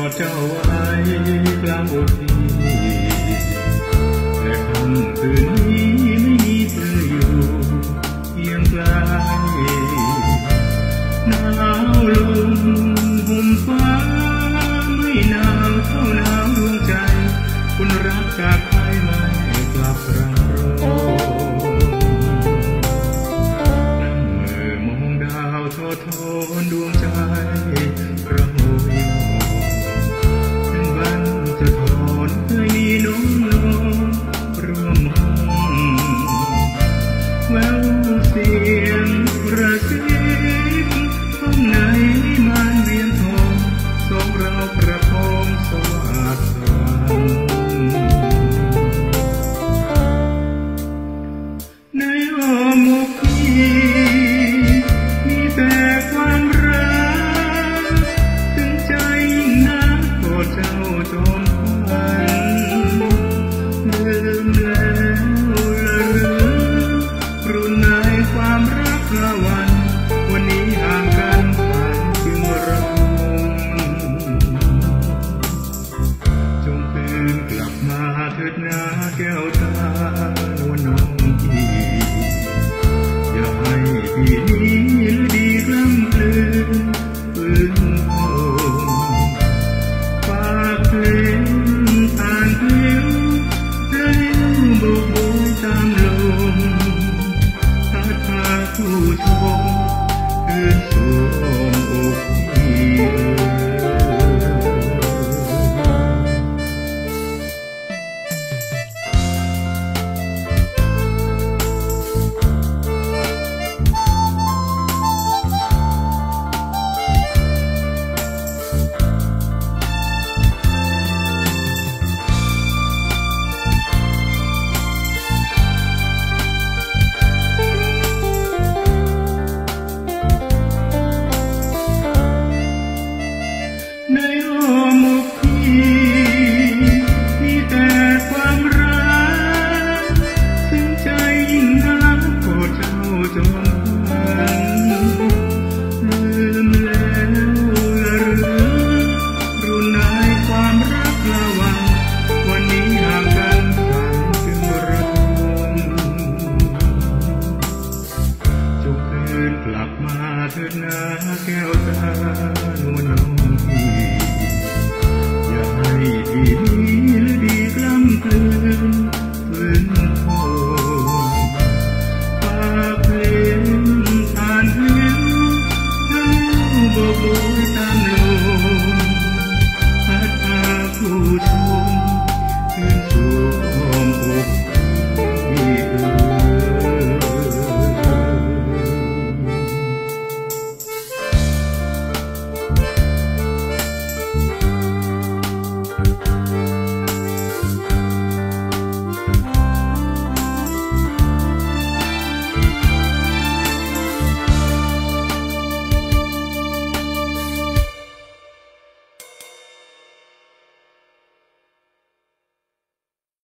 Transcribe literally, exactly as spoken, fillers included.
ดเจ้าไว้กลางอกพี่แต่ค่ำคืนนี้ไม่มีเธออยู่เพียงไกลหนาวลมห่มฟ้าไม่หนาวเท่าหนาวดวงใจคุณรักจากใครไม่กลับรังรอนั่งเมื่อมองดาวทอทอนดวงใจระโหยถึงบ้านจะถอนเคยมีน้องนอนร่วมห้องแววเสียงระซิบห้องไหนมานเวียนทองสองเราประคองสวัสดิ์ในอ้อมอกพี่มีแต่ความรักถึงใจยิ่งนักกอดเจ้าจอมขวัญลืมแล้วละหรือรุ่นในความรักละวันวันนี้ห่างกันผ่านจึงระงมจงตื่นกลับมาเถิดนาแก้วตานวลน้องพี่อย่าให้พี่นี้หรือดีกล้ำกลืนปืนโง่ฝากเพลงอ่านเพลงเพลงโบกโบยตามลมถ้าพาผู้ชมคืนสู่อ้อมอกพี่ในอ้อมอกพี่มีแต่ความรักซึ้งใจยิ่งนักกอดเจ้าจอมขวัญลืมแล้วละหรือรุ่นนายความรักละวันวันนี้ห่างกันผ่านจึงระทมจงคืนกลับมาเถิดนาแก้วตานวลน้องพี่อย่าให้พี่